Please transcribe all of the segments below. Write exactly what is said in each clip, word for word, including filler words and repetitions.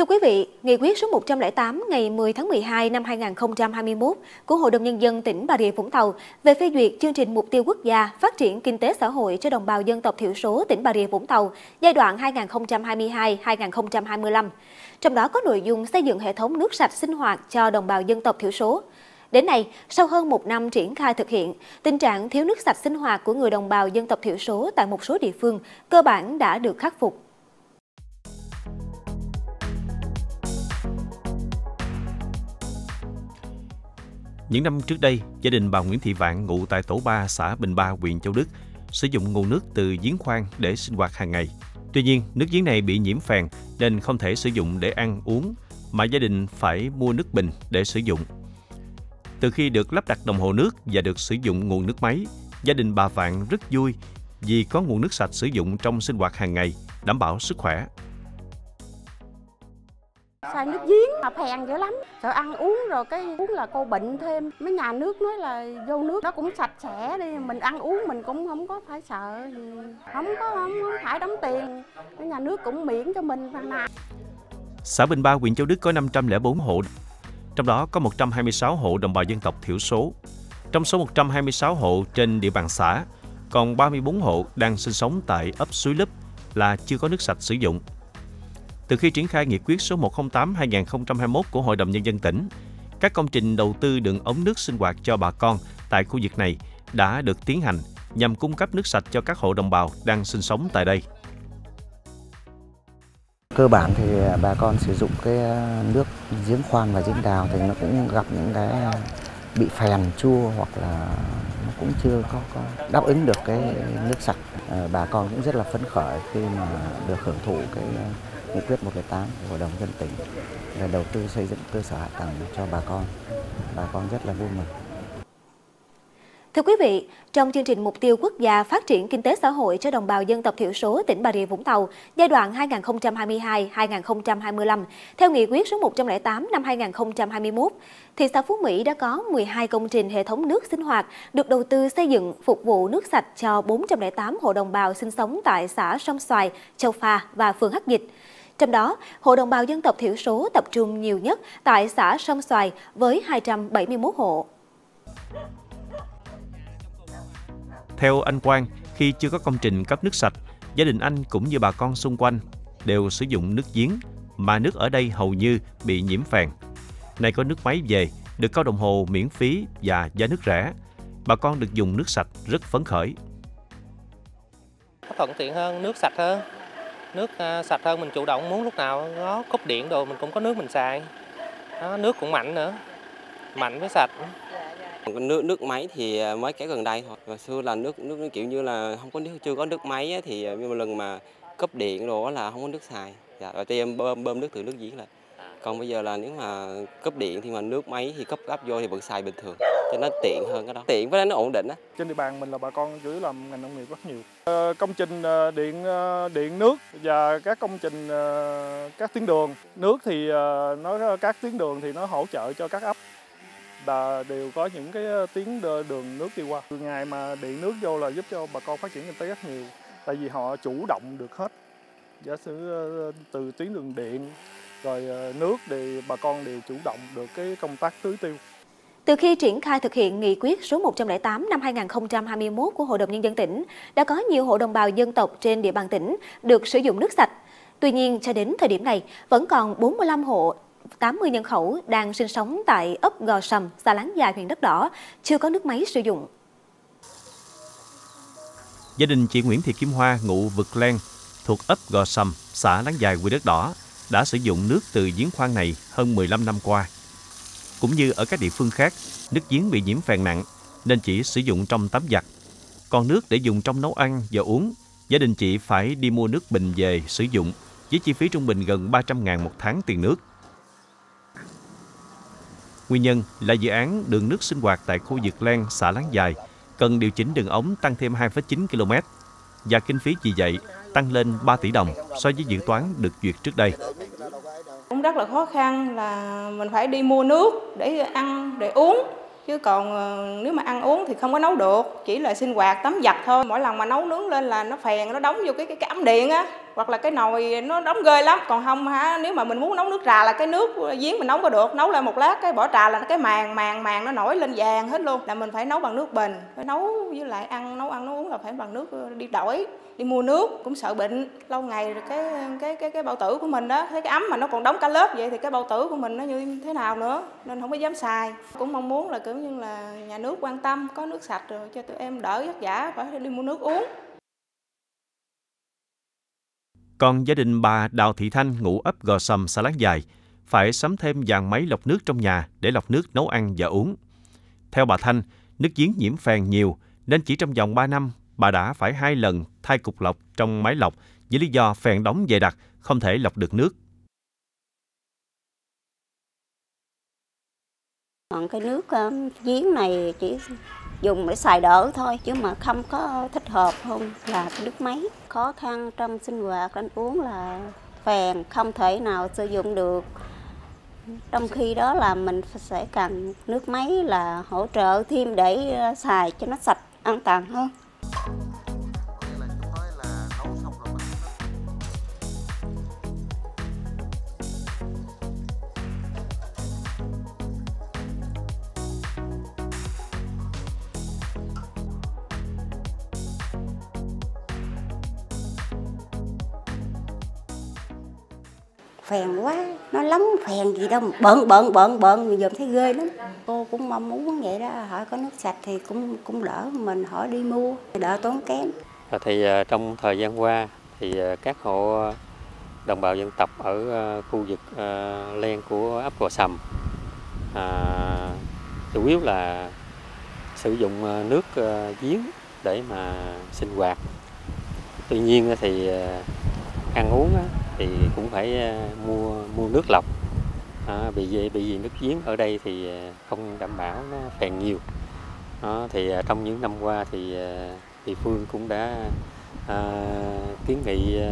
Thưa quý vị, Nghị quyết số một trăm lẻ tám ngày mười tháng mười hai năm hai nghìn không trăm hai mươi mốt của Hội đồng Nhân dân tỉnh Bà Rịa Vũng Tàu về phê duyệt chương trình mục tiêu quốc gia phát triển kinh tế xã hội cho đồng bào dân tộc thiểu số tỉnh Bà Rịa Vũng Tàu giai đoạn hai nghìn không trăm hai mươi hai đến hai nghìn không trăm hai mươi lăm. Trong đó có nội dung xây dựng hệ thống nước sạch sinh hoạt cho đồng bào dân tộc thiểu số. Đến nay, sau hơn một năm triển khai thực hiện, tình trạng thiếu nước sạch sinh hoạt của người đồng bào dân tộc thiểu số tại một số địa phương cơ bản đã được khắc phục. Những năm trước đây, gia đình bà Nguyễn Thị Vạn ngụ tại tổ ba xã Bình Ba, huyện Châu Đức sử dụng nguồn nước từ giếng khoan để sinh hoạt hàng ngày. Tuy nhiên, nước giếng này bị nhiễm phèn nên không thể sử dụng để ăn uống, mà gia đình phải mua nước bình để sử dụng. Từ khi được lắp đặt đồng hồ nước và được sử dụng nguồn nước máy, gia đình bà Vạn rất vui vì có nguồn nước sạch sử dụng trong sinh hoạt hàng ngày, đảm bảo sức khỏe. Xài nước giếng mà phèn dữ lắm, sợ ăn uống rồi cái uống là cô bệnh thêm. Mấy nhà nước nói là vô nước nó cũng sạch sẽ đi, mình ăn uống mình cũng không có phải sợ gì, không có không, không phải đóng tiền, mấy nhà nước cũng miễn cho mình phần nào. Xã Bình Ba, huyện Châu Đức có năm trăm lẻ bốn hộ, trong đó có một trăm hai mươi sáu hộ đồng bào dân tộc thiểu số. Trong số một trăm hai mươi sáu hộ trên địa bàn xã, còn ba mươi bốn hộ đang sinh sống tại ấp Suối Lúp là chưa có nước sạch sử dụng. Từ khi triển khai nghị quyết số một không tám trên hai nghìn không trăm hai mươi mốt của Hội đồng Nhân dân tỉnh, các công trình đầu tư đường ống nước sinh hoạt cho bà con tại khu vực này đã được tiến hành nhằm cung cấp nước sạch cho các hộ đồng bào đang sinh sống tại đây. Cơ bản thì bà con sử dụng cái nước giếng khoan và giếng đào thì nó cũng gặp những cái bị phèn chua hoặc là nó cũng chưa có, có đáp ứng được cái nước sạch. Bà con cũng rất là phấn khởi khi mà được hưởng thụ cái nghị quyết một không tám của Hội đồng Nhân dân tỉnh về đầu tư xây dựng cơ sở hạ tầng cho bà con. Bà con rất là vui mừng. Thưa quý vị, trong chương trình mục tiêu quốc gia phát triển kinh tế xã hội cho đồng bào dân tộc thiểu số tỉnh Bà Rịa Vũng Tàu giai đoạn hai nghìn không trăm hai mươi hai đến hai nghìn không trăm hai mươi lăm, theo nghị quyết số một trăm lẻ tám năm hai nghìn không trăm hai mươi mốt, thị xã Phú Mỹ đã có mười hai công trình hệ thống nước sinh hoạt được đầu tư xây dựng phục vụ nước sạch cho bốn trăm lẻ tám hộ đồng bào sinh sống tại xã Sông Xoài, Châu Pha và phường Hắc Dịch. Trong đó, hộ đồng bào dân tộc thiểu số tập trung nhiều nhất tại xã Sông Xoài với hai trăm bảy mươi mốt hộ. Theo anh Quang, khi chưa có công trình cấp nước sạch, gia đình anh cũng như bà con xung quanh đều sử dụng nước giếng, mà nước ở đây hầu như bị nhiễm phèn. Nay có nước máy về, được cao đồng hồ miễn phí và giá nước rẻ, bà con được dùng nước sạch rất phấn khởi. Thuận tiện hơn, nước sạch hơn. Nước uh, sạch hơn, mình chủ động muốn lúc nào có cúp điện đồ mình cũng có nước mình xài. Đó, nước cũng mạnh nữa, mạnh với sạch. Nước nước máy thì mới kéo gần đây thôi. Hồi xưa là nước nước kiểu như là không có nước, chưa có nước máy á, thì một lần mà cấp điện đồ là không có nước xài. Dạ, rồi em bơm bơm nước từ nước giếng lại. Còn bây giờ là nếu mà cấp điện thì mà nước máy thì cấp áp vô thì vẫn xài bình thường, cho nó tiện hơn cái đó. Tiện với nó ổn định á. Trên địa bàn mình là bà con chủ yếu làm ngành nông nghiệp rất nhiều. Ờ, công trình điện điện nước và các công trình các tuyến đường nước thì nói các tuyến đường thì nó hỗ trợ cho các ấp là đều có những cái tuyến đường nước đi qua. Từ ngày mà điện nước vô là giúp cho bà con phát triển kinh tế rất nhiều, tại vì họ chủ động được hết. Giả sử từ tuyến đường điện rồi nước thì bà con đều chủ động được cái công tác tưới tiêu. Từ khi triển khai thực hiện nghị quyết số một trăm lẻ tám năm hai nghìn không trăm hai mươi mốt của Hội đồng Nhân dân tỉnh, đã có nhiều hộ đồng bào dân tộc trên địa bàn tỉnh được sử dụng nước sạch. Tuy nhiên, cho đến thời điểm này, vẫn còn bốn mươi lăm hộ, tám mươi nhân khẩu đang sinh sống tại ấp Gò Sầm, xã Láng Dài, huyện Đất Đỏ, chưa có nước máy sử dụng. Gia đình chị Nguyễn Thị Kim Hoa ngụ Vực Len, thuộc ấp Gò Sầm, xã Láng Dài, huyện Đất Đỏ, đã sử dụng nước từ giếng khoan này hơn mười lăm năm qua. Cũng như ở các địa phương khác, nước giếng bị nhiễm phèn nặng nên chỉ sử dụng trong tắm giặt. Còn nước để dùng trong nấu ăn và uống, gia đình chị phải đi mua nước bình về sử dụng với chi phí trung bình gần ba trăm ngàn một tháng tiền nước. Nguyên nhân là dự án đường nước sinh hoạt tại khu vực Len, xã Láng Dài cần điều chỉnh đường ống tăng thêm hai phẩy chín ki lô mét và kinh phí vì vậy tăng lên ba tỷ đồng so với dự toán được duyệt trước đây. Cũng rất là khó khăn là mình phải đi mua nước để ăn, để uống. Chứ còn nếu mà ăn uống thì không có nấu được, chỉ là sinh hoạt tắm giặt thôi. Mỗi lần mà nấu nướng lên là nó phèn, nó đóng vô cái cái, cái ấm điện á. hoặc là cái nồi nó nóng ghê lắm. Còn không hả, nếu mà mình muốn nấu nước trà là cái nước giếng mình nấu có được, nấu lên một lát cái bỏ trà là cái màng màng màng nó nổi lên vàng hết luôn. Là mình phải nấu bằng nước bình, phải nấu với lại ăn nấu ăn nấu uống là phải bằng nước đi đổi, đi mua nước, cũng sợ bệnh lâu ngày rồi cái cái cái cái bao tử của mình đó, thấy cái ấm mà nó còn đóng cả lớp vậy thì cái bao tử của mình nó như thế nào nữa, nên không có dám xài. Cũng mong muốn là kiểu như là nhà nước quan tâm có nước sạch rồi cho tụi em đỡ vất vả phải đi mua nước uống. Còn gia đình bà Đào Thị Thanh ngụ ấp Gò Sầm, xã Láng Dài, phải sắm thêm dàn máy lọc nước trong nhà để lọc nước nấu ăn và uống. Theo bà Thanh, nước giếng nhiễm phèn nhiều nên chỉ trong vòng ba năm, bà đã phải hai lần thay cục lọc trong máy lọc với lý do phèn đóng dày đặc, không thể lọc được nước. Còn cái nước uh, giếng này chỉ dùng để xài đỡ thôi, chứ mà không có thích hợp không là cái nước máy. Khó khăn trong sinh hoạt ăn uống là phèn không thể nào sử dụng được. Trong khi đó là mình sẽ cần nước máy là hỗ trợ thêm để xài cho nó sạch, an toàn hơn. Phèn quá, nó lắm phèn gì đâu, bợn bợn bợn bợn người dòm thấy ghê lắm. Cô cũng mong muốn vậy đó, hỏi có nước sạch thì cũng cũng đỡ, mình hỏi đi mua, đỡ tốn kém. Thì trong thời gian qua thì các hộ đồng bào dân tộc ở khu vực len của ấp Gò Sầm à, chủ yếu là sử dụng nước giếng để mà sinh hoạt. Tuy nhiên thì ăn uống thì cũng phải mua mua nước lọc, à, vì vì vì nước giếng ở đây thì không đảm bảo, nó phèn nhiều. Đó, thì trong những năm qua thì địa phương cũng đã à, kiến nghị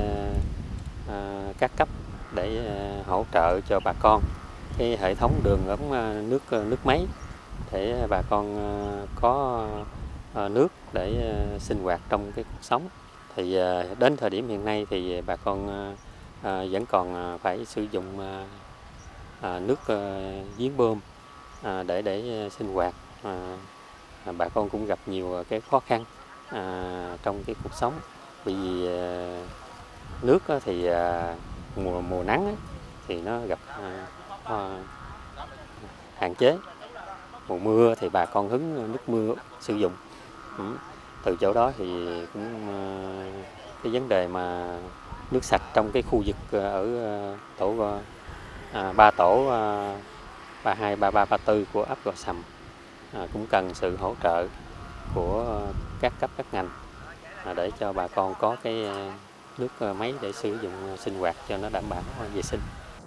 à, các cấp để à, hỗ trợ cho bà con cái hệ thống đường ống nước nước máy để bà con à, có à, nước để à, sinh hoạt trong cái cuộc sống. Thì à, đến thời điểm hiện nay thì bà con à, À, vẫn còn à, phải sử dụng à, à, nước à, giếng bơm à, để để à, sinh hoạt. À, à, bà con cũng gặp nhiều à, cái khó khăn à, trong cái cuộc sống, vì à, nước á, thì à, mùa mùa nắng á, thì nó gặp à, à, hạn chế, mùa mưa thì bà con hứng nước mưa sử dụng. Ừ. Từ chỗ đó thì cũng à, cái vấn đề mà nước sạch trong cái khu vực ở tổ à, ba tổ à, ba hai, ba ba, ba tư của ấp Gò Sầm à, cũng cần sự hỗ trợ của các cấp các ngành à, để cho bà con có cái nước máy để sử dụng sinh hoạt cho nó đảm bảo vệ sinh.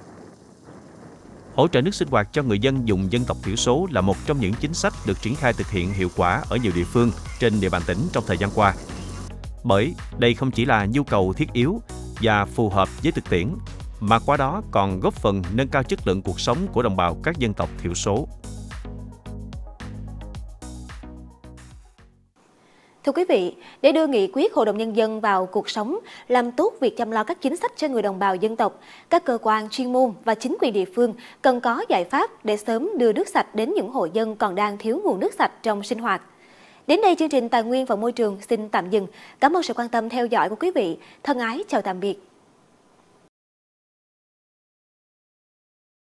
Hỗ trợ nước sinh hoạt cho người dân vùng dân tộc thiểu số là một trong những chính sách được triển khai thực hiện hiệu quả ở nhiều địa phương trên địa bàn tỉnh trong thời gian qua. Bởi đây không chỉ là nhu cầu thiết yếu và phù hợp với thực tiễn, mà qua đó còn góp phần nâng cao chất lượng cuộc sống của đồng bào các dân tộc thiểu số. Thưa quý vị, để đưa nghị quyết Hội đồng Nhân dân vào cuộc sống, làm tốt việc chăm lo các chính sách cho người đồng bào dân tộc, các cơ quan chuyên môn và chính quyền địa phương cần có giải pháp để sớm đưa nước sạch đến những hộ dân còn đang thiếu nguồn nước sạch trong sinh hoạt. Đến đây chương trình Tài nguyên và Môi trường xin tạm dừng. Cảm ơn sự quan tâm theo dõi của quý vị. Thân ái chào tạm biệt.